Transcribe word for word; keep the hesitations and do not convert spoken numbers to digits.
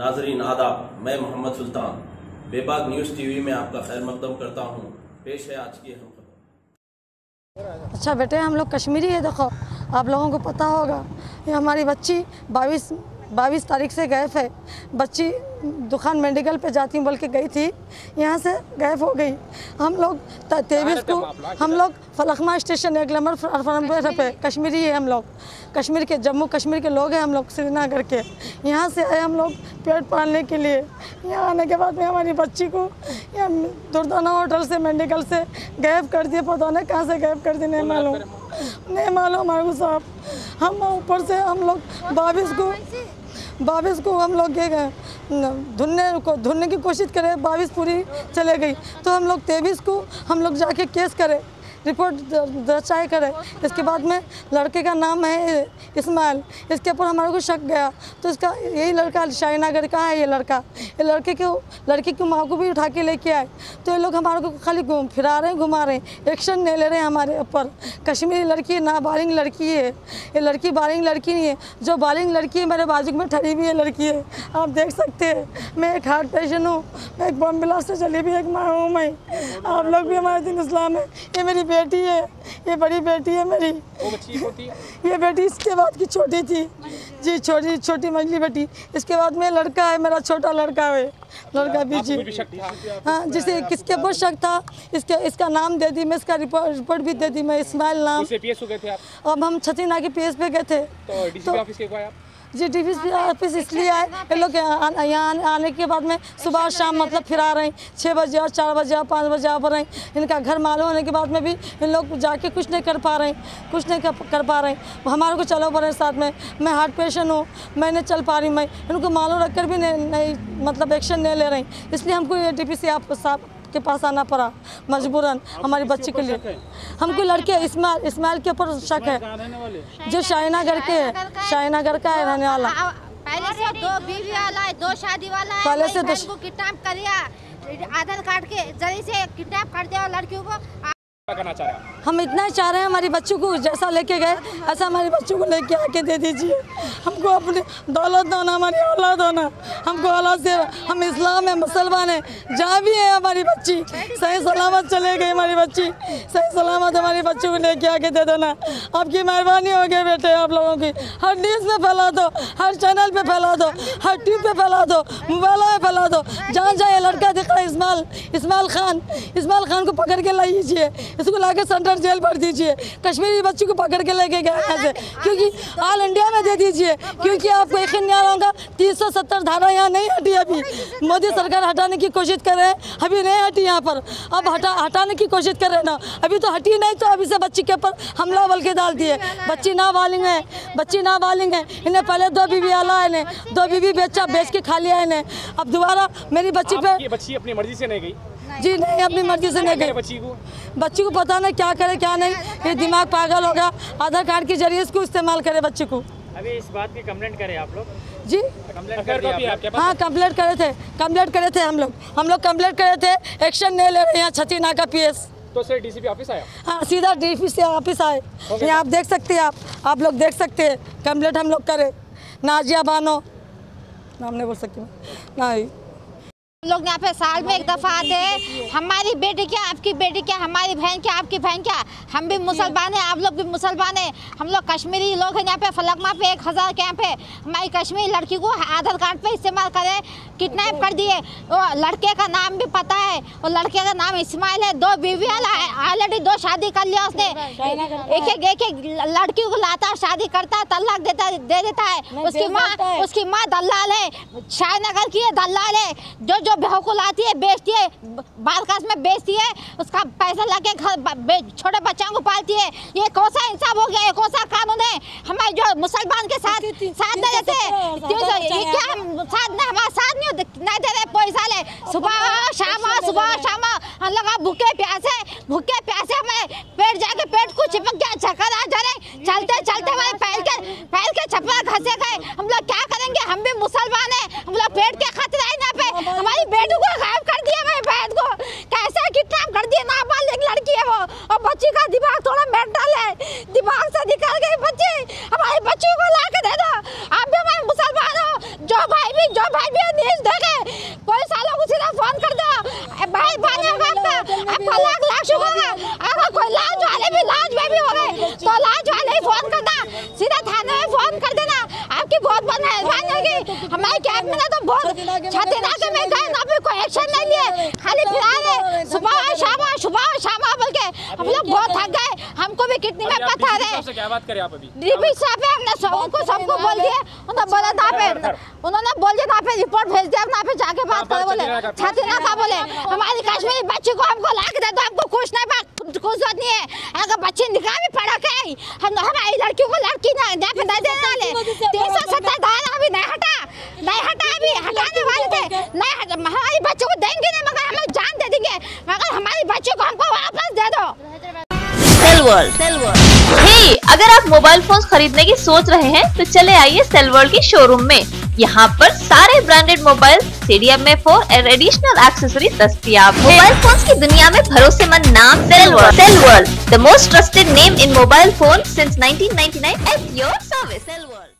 नाजरीन आदाब, मैं मोहम्मद सुल्तान बेबाक न्यूज़ टीवी में आपका खैर मकदम करता हूँ। पेश है आज की अहम खबर। अच्छा बेटे, हम लोग कश्मीरी है। देखो, आप लोगों को पता होगा, ये हमारी बच्ची बाईस बाईस तारीख से गायब है। बच्ची दुकान मेडिकल पे जाती हूँ बोल के गई थी, यहाँ से गायब हो गई। हम लोग तेईस को हम लोग फलकमा स्टेशन एक नंबर प्लेटफार्म पे कश्मीरी है। हम लोग कश्मीर के जम्मू कश्मीर के लोग हैं। हम लोग श्रीनगर के यहाँ से आए हम लोग पेट पालने के लिए। यहाँ आने के बाद में हमारी बच्ची को यहाँ दुर्दाना होटल से मेडिकल से गायब कर दिए। पता नहीं कहाँ से गायब कर दिए, नहीं मालूम नहीं मालूम हमारे को साहब। हम ऊपर से हम लोग बाईस को बाईस को हम लोग ये ढूंढने को ढूंढने की कोशिश करें, बाईस पूरी चले गई। तो हम लोग तेईस को हम लोग जाके केस करें, रिपोर्ट दर्शाए करें। इसके बाद में लड़के का नाम है इस्माइल। इसके ऊपर हमारे को शक गया, तो इसका यही लड़का शाहीनगर का है। ये लड़का ये लड़के को लड़की की माँ को भी उठा के लेके आए। तो ये लोग हमारे को खाली घूम फिरा रहे हैं, घुमा रहे हैं, एक्शन नहीं ले रहे हैं हमारे ऊपर। कश्मीरी लड़की ना बालिग लड़की है, ये लड़की बालिग लड़की नहीं है। जो बालिग लड़की है मेरे बाजू में ठहरी हुई है लड़की है, आप देख सकते हैं। मैं एक हार्ट पेशेंट हूँ, मैं एक बम ब्लास्ट से चली भी एक माँ हूँ मैं। आप लोग भी हमारे दिन इस्लाम है। ये मेरी बेटी है, ये बड़ी बेटी है मेरी। वो बच्ची होती है? ये बेटी इसके बाद की छोटी थी जी, छोटी छोटी मंजली बेटी। इसके बाद में लड़का है, मेरा छोटा लड़का है, लड़का भी जी। हाँ, जिसे किसके ऊपर शक था, इसके इसका नाम दे दी मैं, इसका रिपोर्ट रिपोर्ट भी दे दी मैं, इस्माइल नाम। पीएस गए थे आप? अब हम छतीना के पीएस पे गए थे। तो डीसीपी ऑफिस के गए आप? जी, डीसीपी ऑफिस इसलिए आए, ये लोग यहाँ आने के बाद में सुबह शाम मतलब फिरा रहे हैं। छः बजे और चार बजे और पाँच बजे आ रहे हैं। इनका घर मालूम होने के बाद में भी इन लोग जाके कुछ नहीं कर पा रहे हैं, कुछ नहीं कर पा रहे हैं। हमारे को चलो पड़े साथ में। मैं हार्ट पेशेंट हूँ, मैं नहीं चल पा रही। मैं इनको मालूम रख कर भी नहीं, नहीं मतलब एक्शन नहीं ले रही, इसलिए हमको ये डी पी सी आप साहब के पास आना पड़ा मजबूरन हमारी बच्ची के लिए। हमको लड़के इस्माइल इस्माइल के ऊपर शक है, जो शाहीनगर के है, शाहीनगर का है रहने वाला। पहले से दो बीवी वाला है, दो शादी वाला है। पहले से दो किडनैप कर दिया, आधार कार्ड के जरिए से किडनैप कर दिया लड़कियों को। करना चाह रहे हैं हम इतना ही चाह रहे हैं, हमारी बच्चों को जैसा लेके गए ऐसा हमारी बच्चों को लेके आके दे दीजिए। हमको अपनी दौलत दो ना, हमारी औलाद हो ना। हमको औलाद से, हम इस्लाम है, मुसलमान है, जहाँ भी है हमारी बच्ची सही सलामत चले गई। हमारी बच्ची सही सलामत हमारी बच्चों को लेके आके दे दो ना। आपकी मेहरबानी हो गई बेटे, आप लोगों की। हर न्यूज़ में फैला दो, हर चैनल पे फैला दो, हर ट्यूब पे फैला दो, मोबाइलों में फैला दो। जहाँ जहाँ ये लड़का दिख रहा है इस्माइल इस्माइल खान इस्माइल खान को पकड़ के लाइए, इसको लाके सेंट्रल जेल भर दीजिए। कश्मीरी बच्ची को पकड़ के लेके गए यहाँ से, क्योंकि ऑल इंडिया में दे दीजिए। क्योंकि आपको यकीन नहीं आ रहा होगा, तीन सौ सत्तर धारा यहाँ नहीं हटी। अभी मोदी सरकार हटाने की कोशिश कर रहे हैं, अभी नहीं हटी यहाँ पर। अब हटा हटाने की कोशिश कर रहे हैं ना, अभी तो हटी नहीं, तो अभी से बच्ची के ऊपर हमला बोल के डाल दिए। बच्ची नाबालिग है, बच्ची नाबालिग है। इन्हें पहले दो बीवी आला है, इन्हें दो बीवी बेचा बेच के खा लिया इन्हें। अब दोबारा मेरी बच्ची पे बच्ची अपनी मर्जी से नहीं गई जी, नहीं अपनी मर्जी से नहीं गई। बच्ची को बच्ची को पता नहीं क्या करे क्या नहीं, ये दिमाग पागल होगा। आधार कार्ड के जरिए इसको इस्तेमाल करे बच्ची को। अभी इस बात की कंप्लेंट करें आप लोग? जी, कंप्लेंट कर दिया आपके पास? हाँ, कंप्लेंट करे थे कंप्लेंट करे थे हम लोग हम लोग कंप्लेंट करे थे। एक्शन नहीं ले रहे यहाँ छतीना का पीएस। तो सर डीसीपी ऑफिस आया? हाँ, सीधा डीपीसी ऑफिस आए। यहाँ आप देख सकते हैं, आप आप लोग देख सकते हैं। कंप्लेंट हम लोग करे। नाजिया बानो नाम नहीं बोल सकती ना। लोग यहाँ पे साल में एक दफ़ा आते हैं। हमारी बेटी क्या, आपकी बेटी क्या, हमारी बहन क्या, आपकी बहन क्या। हम भी मुसलमान हैं, आप लोग भी मुसलमान हैं। हम लोग कश्मीरी लोग हैं। यहाँ पे फलकमा पे एक हज़ार कैंप है। हमारी कश्मीरी लड़की को आधार कार्ड पे इस्तेमाल करे, किडनैप कर दिए। वो लड़के का नाम भी पता है, वो लड़के का नाम इस्माइल है। दो बीवी वाला है, ऑलरेडी दो शादी कर लिया उसने। एक एक एक एक लड़की को लाता, शादी करता, तलाक देता दे देता है। उसकी माँ उसकी माँ दलाल है, शाहीनगर की है, दलाल है। जो जो बहू को लाती है, बेचती है, बारकास में बेचती है, उसका पैसा लाके घर छोटे बच्चों को पालती है। ये कौन सा इंसाफ हो गया, ये कौन सा कानून है? हमारे जो मुसलमान के साथ साथ नहीं देते, ये क्या साथ नहीं, हमारा साथ नहीं नहीं दे रहे। पैसा ले, सुबह शाम सुबह शाम हम लोग भूखे प्यासे भूखे प्यासे हमें पेट जाके पेट को चिपक गया, चक्कर आ जा रहे। चलते चलते हमारे पैर के पैर के चप्पल घसे गए। हम लोग क्या करेंगे? हम भी मुसलमान हैं, हम लोग पेट के खतरा है यहाँ पे। हमारी बेटी को गायब कर दिया, मेरी बहन को कैसे किडनैप कर दिया। नाबालिग लड़की है वो, और बच्ची का दिमाग थोड़ा मेंटल है, दिमाग से निकल गई बच्ची। हमारी बच्ची को ला के दे दो। आप भी हमारे मुसलमान हो, जो भाई भी भी जो भाई भी न्यूज़ देखे पुलिस वालों को सीधा फोन कर दो भाई भाई आपका लाख लाख शुक्र है। अगर कोई लाज वाले भी लाज में भी हो गए तो लाज वाले ही फोन करना, सीधा थाने में फोन कर देना, आपकी बहुत बहुत मेहरबानी होगी। हमारे कैब में ना तो बहुत छातीना के में गए ना भी कोई एक्शन नहीं लिए, खाली फिलहाल सुबह शाम सुबह शाम बोल के हम लोग बहुत थक गए। हमको भी कितनी में पता है क्या बात करें आप अभी डीपी साहब हमने सबको सबको बोल दिया, उन्होंने बोला था पे उन्होंने बोल दिया था पे रिपोर्ट भेज दिया, वहाँ पे जाके बात करो बोले छाती ना का बोले हमारी कश्मीरी बच्ची को हमको ला के दे दो, हमको कुछ नहीं बात कुछ बात नहीं है। अगर बच्ची निकाह में पड़ा के हम हमारी लड़कियों को लड़की ना ना पे दे देने वाले तीन सौ सत्तर धारा अभी नहीं हटा नहीं हटा अभी हटाने वाले थे नहीं हटा, हमारी बच्चों को देंगे नहीं मगर हम लोग जान दे देंगे मगर हमारी बच्ची को हमको वापस दे दो। सेलवर्ल्ड सेलवर्ल्ड हे अगर आप मोबाइल फोन खरीदने की सोच रहे हैं तो चले आइए सेलवर्ल्ड के शोरूम में। यहाँ पर सारे branded mobile, C D M A four और एडिशनल एक्सेसरीज दस्तयाब है। मोबाइल फोन्स की दुनिया में भरोसेमंद नाम Cellworld. Cellworld the most trusted name in mobile phone since nineteen ninety nine at your service. सेलवर्ल्ड।